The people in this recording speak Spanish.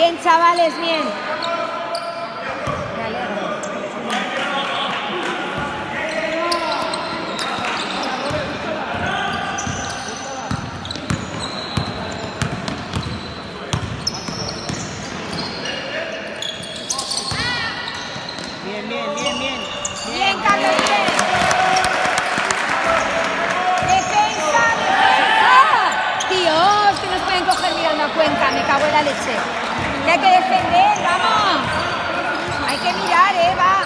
Bien, chavales, bien. Me alegro. Bien, bien, bien, bien. Bien, Carlos, bien. ¡Defensa, defensa! Tíos, que nos pueden coger mirando a Cuenca, me cago en la leche. Que hay que defender, vamos. Hay que mirar, va.